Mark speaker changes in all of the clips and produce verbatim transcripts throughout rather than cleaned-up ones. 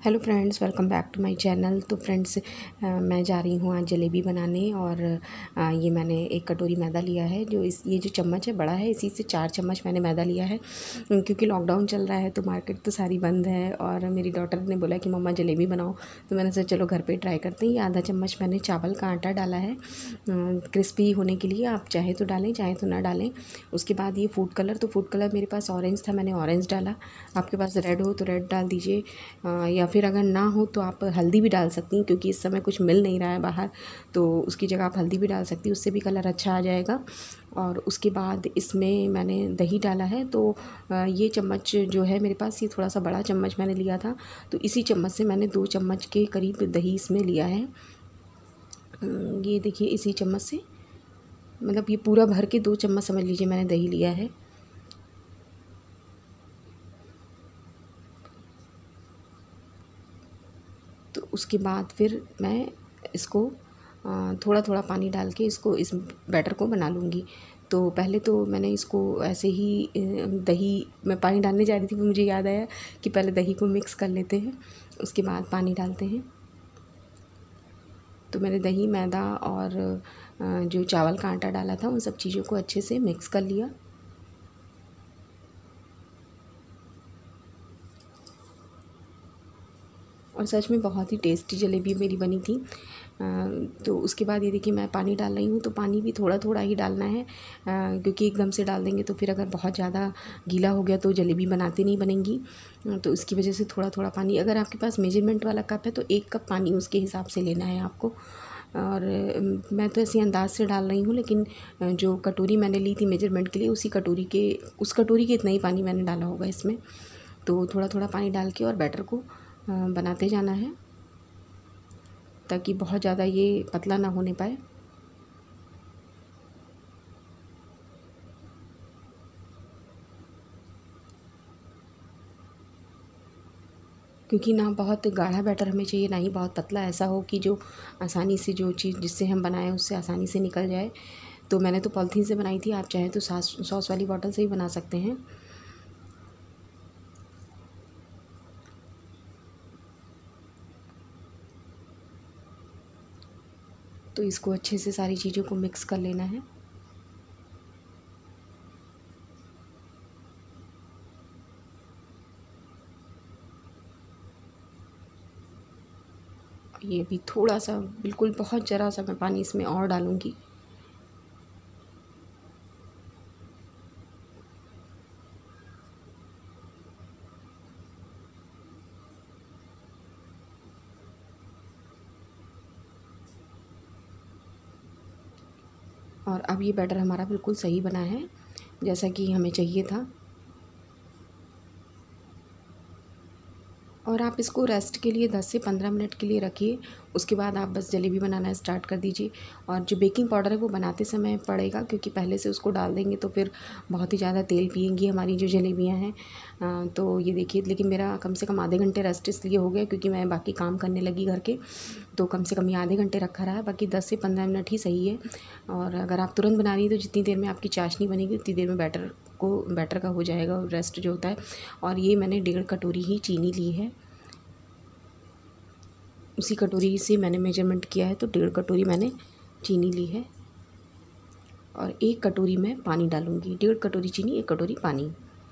Speaker 1: Hello friends, welcome back to my channel. तो friends, मैं जा रही हूँ आज जलेबी बनाने। और आ, ये मैंने एक कटोरी मैदा लिया है। जो इस ये जो चम्मच है बड़ा है, इसी से चार चम्मच मैंने मैदा लिया है। क्योंकि लॉकडाउन चल रहा है तो मार्केट तो सारी बंद है। और मेरी डॉटर ने बोला कि मम्मा जलेबी बनाओ, तो मैंने सोचा चलो घर पे ट्राई करते हैं। ये आधा चम्मच मैंने चावल का आटा डाला है क्रिस्पी होने के लिए। आप चाहे तो डालें, चाहे तो ना डालें। उसके बाद ये फूड कलर, तो फूड कलर मेरे पास ऑरेंज था, मैंने ऑरेंज डाला। आपके पास रेड हो तो रेड डाल दीजिए, या फिर अगर ना हो तो आप हल्दी भी डाल सकती हैं। क्योंकि इस समय कुछ मिल नहीं रहा है बाहर, तो उसकी जगह आप हल्दी भी डाल सकती हैं, उससे भी कलर अच्छा आ जाएगा। और उसके बाद इसमें मैंने दही डाला है। तो ये चम्मच जो है मेरे पास, ये थोड़ा सा बड़ा चम्मच मैंने लिया था, तो इसी चम्मच से मैंने दो चम्मच के करीब दही इसमें लिया है। ये देखिए, इसी चम्मच से, मतलब ये पूरा भर के दो चम्मच समझ लीजिए मैंने दही लिया है। तो उसके बाद फिर मैं इसको थोड़ा थोड़ा पानी डाल के इसको इस बैटर को बना लूँगी। तो पहले तो मैंने इसको ऐसे ही दही मैं पानी डालने जा रही थी, फिर मुझे याद आया कि पहले दही को मिक्स कर लेते हैं, उसके बाद पानी डालते हैं। तो मैंने दही, मैदा और जो चावल का आटा डाला था, उन सब चीज़ों को अच्छे से मिक्स कर लिया। और सच में बहुत ही टेस्टी जलेबी मेरी बनी थी। तो उसके बाद ये देखिए, मैं पानी डाल रही हूँ, तो पानी भी थोड़ा थोड़ा ही डालना है, क्योंकि एकदम से डाल देंगे तो फिर अगर बहुत ज़्यादा गीला हो गया तो जलेबी बनाते नहीं बनेंगी। तो इसकी वजह से थोड़ा थोड़ा पानी, अगर आपके पास मेजरमेंट वाला कप है तो एक कप पानी उसके हिसाब से लेना है आपको। और मैं तो ऐसे अंदाज से डाल रही हूँ, लेकिन जो कटोरी मैंने ली थी मेजरमेंट के लिए, उसी कटोरी के उस कटोरी के इतना ही पानी मैंने डाला होगा इसमें। तो थोड़ा थोड़ा पानी डाल के और बैटर को बनाते जाना है, ताकि बहुत ज़्यादा ये पतला ना होने पाए। क्योंकि ना बहुत गाढ़ा बैटर हमें चाहिए, ना ही बहुत पतला, ऐसा हो कि जो आसानी से जो चीज़ जिससे हम बनाएं उससे आसानी से निकल जाए। तो मैंने तो पॉलीथीन से बनाई थी, आप चाहें तो सॉस सॉस वाली बॉटल से ही बना सकते हैं। तो इसको अच्छे से सारी चीज़ों को मिक्स कर लेना है। ये भी थोड़ा सा, बिल्कुल बहुत ज़रा सा मैं पानी इसमें और डालूँगी। और अब ये बैटर हमारा बिल्कुल सही बना है, जैसा कि हमें चाहिए था। और आप इसको रेस्ट के लिए दस से पंद्रह मिनट के लिए रखिए। उसके बाद आप बस जलेबी बनाना स्टार्ट कर दीजिए। और जो बेकिंग पाउडर है वो बनाते समय पड़ेगा, क्योंकि पहले से उसको डाल देंगे तो फिर बहुत ही ज़्यादा तेल पिएंगी हमारी जो जलेबियाँ हैं। तो ये देखिए, लेकिन मेरा कम से कम आधे घंटे रेस्ट इसलिए हो गया क्योंकि मैं बाकी काम करने लगी घर के। तो कम से कम ये आधे घंटे रखा रहा है, बाकी दस से पंद्रह मिनट ही सही है। और अगर आप तुरंत बना रही हैं तो जितनी देर में आपकी चाशनी बनेगी उतनी देर में बैटर को बैटर का हो जाएगा रेस्ट जो होता है। और ये मैंने डेढ़ कटोरी ही चीनी ली है, उसी कटोरी से मैंने मेजरमेंट किया है, तो डेढ़ कटोरी मैंने चीनी ली है। और एक कटोरी मैं पानी डालूँगी, डेढ़ कटोरी चीनी, एक कटोरी पानी।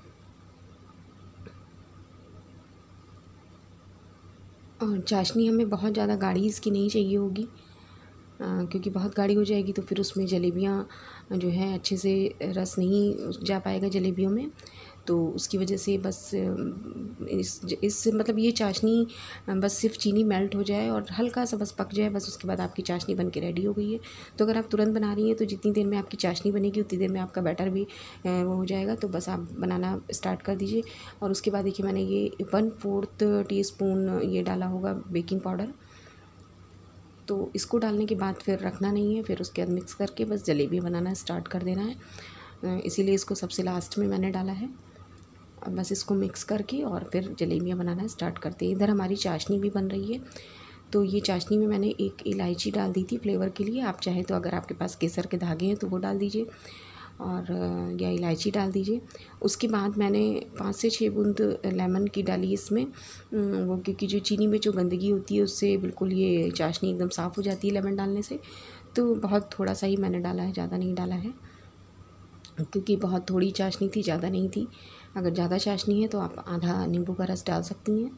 Speaker 1: और चाशनी हमें बहुत ज़्यादा गाढ़ी इसकी नहीं चाहिए होगी, क्योंकि बहुत गाढ़ी हो जाएगी तो फिर उसमें जलेबियाँ जो हैं अच्छे से रस नहीं जा पाएगा जलेबियों में। तो उसकी वजह से बस इस इस मतलब ये चाशनी बस सिर्फ चीनी मेल्ट हो जाए और हल्का सा बस पक जाए, बस उसके बाद आपकी चाशनी बन के रेडी हो गई है। तो अगर आप तुरंत बना रही हैं तो जितनी देर में आपकी चाशनी बनेगी उतनी देर में आपका बैटर भी वो हो जाएगा। तो बस आप बनाना स्टार्ट कर दीजिए। और उसके बाद देखिए, मैंने ये वन फोर्थ टी स्पून ये डाला होगा बेकिंग पाउडर। तो इसको डालने के बाद फिर रखना नहीं है, फिर उसके बाद मिक्स करके बस जलेबी बनाना स्टार्ट कर देना है। इसीलिए इसको सबसे लास्ट में मैंने डाला है। और बस इसको मिक्स करके और फिर जलेबियाँ बनाना स्टार्ट करते हैं। इधर हमारी चाशनी भी बन रही है। तो ये चाशनी में मैंने एक इलायची डाल दी थी फ्लेवर के लिए। आप चाहें तो, अगर आपके पास केसर के धागे हैं तो वो डाल दीजिए। और या इलायची डाल दीजिए। उसके बाद मैंने पाँच से छः बूंद लेमन की डाली इसमें, वो क्योंकि जो चीनी में जो गंदगी होती है उससे बिल्कुल ये चाशनी एकदम साफ़ हो जाती है लेमन डालने से। तो बहुत थोड़ा सा ही मैंने डाला है, ज़्यादा नहीं डाला है, क्योंकि बहुत थोड़ी चाशनी थी, ज़्यादा नहीं थी। अगर ज़्यादा चाशनी है तो आप आधा नींबू का रस डाल सकती हैं।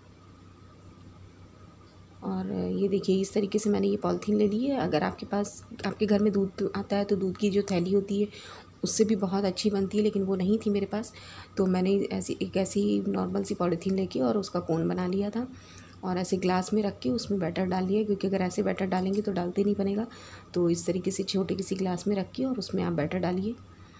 Speaker 1: और ये देखिए इस तरीके से मैंने ये पॉलीथीन ले ली है। अगर आपके पास आपके घर में दूध आता है तो दूध की जो थैली होती है उससे भी बहुत अच्छी बनती है, लेकिन वो नहीं थी मेरे पास, तो मैंने ऐसी एक ऐसी नॉर्मल सी पॉलीथीन लेके और उसका कोन बना लिया था और ऐसे ग्लास में रख के उसमें बैटर डाल लिया, क्योंकि अगर ऐसे बैटर डालेंगे तो डालते नहीं बनेगा। तो इस तरीके से छोटे किसी ग्लास में रख के और उसमें आप बैटर डालिए।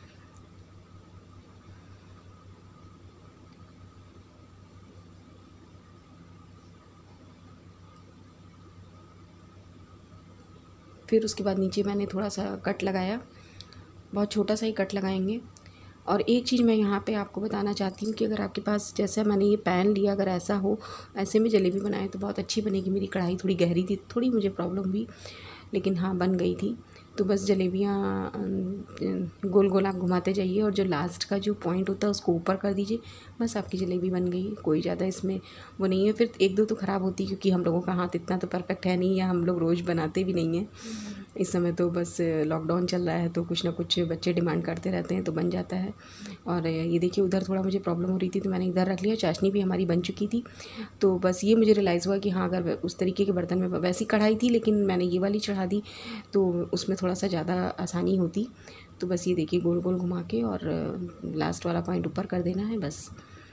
Speaker 1: फिर उसके बाद नीचे मैंने थोड़ा सा कट लगाया, बहुत छोटा सा ही कट लगाएंगे। और एक चीज़ मैं यहाँ पे आपको बताना चाहती हूँ कि अगर आपके पास, जैसा मैंने ये पैन लिया, अगर ऐसा हो, ऐसे में जलेबी बनाए तो बहुत अच्छी बनेगी। मेरी कढ़ाई थोड़ी गहरी थी, थोड़ी मुझे प्रॉब्लम हुई, लेकिन हाँ बन गई थी। तो बस जलेबियाँ गोल गोल आप घुमाते जाइए और जो लास्ट का जो पॉइंट होता है उसको ऊपर कर दीजिए, बस आपकी जलेबी बन गई। कोई ज़्यादा इसमें वो नहीं है। फिर एक दो तो ख़राब होती है, क्योंकि हम लोगों का हाथ इतना तो परफेक्ट है नहीं, या हम लोग रोज़ बनाते भी नहीं हैं। इस समय तो बस लॉकडाउन चल रहा है तो कुछ ना कुछ बच्चे डिमांड करते रहते हैं, तो बन जाता है। और ये देखिए उधर थोड़ा मुझे प्रॉब्लम हो रही थी तो मैंने इधर रख लिया। चाशनी भी हमारी बन चुकी थी, तो बस ये मुझे रियलाइज़ हुआ कि हाँ, अगर उस तरीके के बर्तन में, वैसी कढ़ाई थी लेकिन मैंने ये वाली चढ़ा दी तो उसमें थोड़ा सा ज़्यादा आसानी होती। तो बस ये देखिए गोल गोल घुमा के और लास्ट वाला पॉइंट ऊपर कर देना है बस।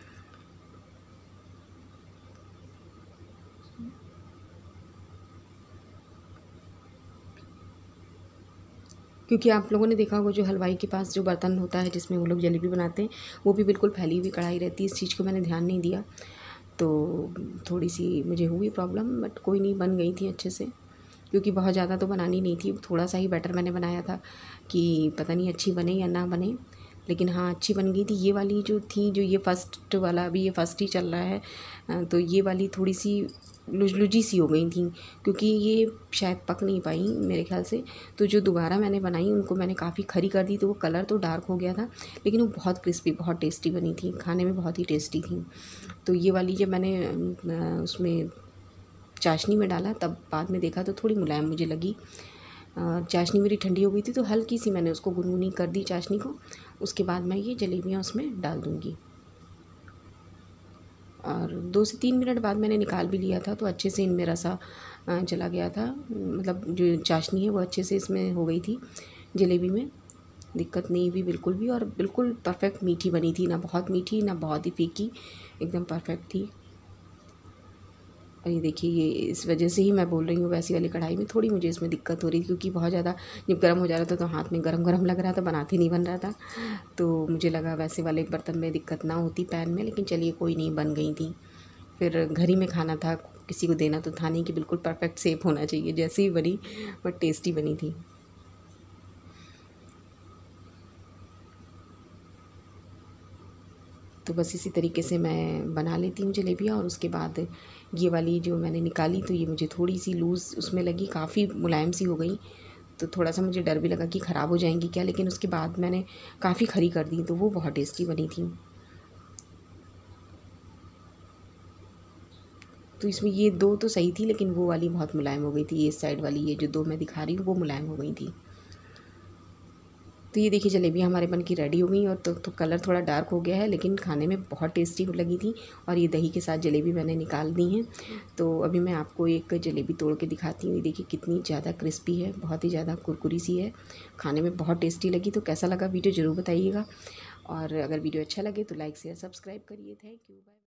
Speaker 1: क्योंकि आप लोगों ने देखा होगा जो हलवाई के पास जो बर्तन होता है जिसमें वो लोग जलेबी बनाते हैं, वो भी बिल्कुल फैली हुई कढ़ाई रहती है। इस चीज़ को मैंने ध्यान नहीं दिया, तो थोड़ी सी मुझे हुई प्रॉब्लम, बट कोई नहीं, बन गई थी अच्छे से। क्योंकि बहुत ज़्यादा तो बनानी नहीं थी, थोड़ा सा ही बैटर मैंने बनाया था कि पता नहीं अच्छी बने या ना बने, लेकिन हाँ अच्छी बन गई थी। ये वाली जो थी, जो ये फर्स्ट वाला, अभी ये फर्स्ट ही चल रहा है, तो ये वाली थोड़ी सी लुज लुजी सी हो गई थी, क्योंकि ये शायद पक नहीं पाई मेरे ख्याल से। तो जो दोबारा मैंने बनाई उनको मैंने काफ़ी खरी कर दी, तो वो कलर तो डार्क हो गया था, लेकिन वो बहुत क्रिस्पी, बहुत टेस्टी बनी थी, खाने में बहुत ही टेस्टी थी। तो ये वाली जब मैंने उसमें चाशनी में डाला तब बाद में देखा तो थोड़ी मुलायम मुझे लगी। चाशनी मेरी ठंडी हो गई थी तो हल्की सी मैंने उसको गुनगुनी कर दी चाशनी को। उसके बाद मैं ये जलेबियाँ उसमें डाल दूँगी, और दो से तीन मिनट बाद मैंने निकाल भी लिया था, तो अच्छे से इनमें रसा चला गया था, मतलब जो चाशनी है वो अच्छे से इसमें हो गई थी जलेबी में, दिक्कत नहीं हुई बिल्कुल भी। और बिल्कुल परफेक्ट मीठी बनी थी, ना बहुत मीठी ना बहुत ही फीकी, एकदम परफेक्ट थी। और ये देखिए, ये इस वजह से ही मैं बोल रही हूँ, वैसी वाली कढ़ाई में थोड़ी मुझे इसमें दिक्कत हो रही थी, क्योंकि बहुत ज़्यादा जब गर्म हो जा रहा था तो हाथ में गरम गरम लग रहा था, बनाते नहीं बन रहा था। तो मुझे लगा वैसे वाले बर्तन में दिक्कत ना होती पैन में, लेकिन चलिए कोई नहीं, बन गई थी। फिर घर ही में खाना था, किसी को देना तो था नहीं कि बिल्कुल परफेक्ट सेफ होना चाहिए, जैसे ही बनी बट टेस्टी बनी थी। तो बस इसी तरीके से मैं बना लेती हूँ जलेबियाँ। और उसके बाद ये वाली जो मैंने निकाली तो ये मुझे थोड़ी सी लूज़ उसमें लगी, काफ़ी मुलायम सी हो गई, तो थोड़ा सा मुझे डर भी लगा कि ख़राब हो जाएंगी क्या, लेकिन उसके बाद मैंने काफ़ी खरी कर दी तो वो बहुत टेस्टी बनी थी। तो इसमें ये दो तो सही थी, लेकिन वो वाली बहुत मुलायम हो गई थी, ये साइड वाली, ये जो दो मैं दिखा रही हूँ वो मुलायम हो गई थी। तो ये देखिए जलेबियाँ हमारे बन की रेडी हो गई, और तो, तो कलर थोड़ा डार्क हो गया है, लेकिन खाने में बहुत टेस्टी लगी थी। और ये दही के साथ जलेबी मैंने निकाल दी हैं। तो अभी मैं आपको एक जलेबी तोड़ के दिखाती हूँ। ये देखिए कितनी ज़्यादा क्रिस्पी है, बहुत ही ज़्यादा कुरकुरी सी है, खाने में बहुत टेस्टी लगी। तो कैसा लगा वीडियो ज़रूर बताइएगा, और अगर वीडियो अच्छा लगे तो लाइक शेयर सब्सक्राइब करिए। Thank you, bye.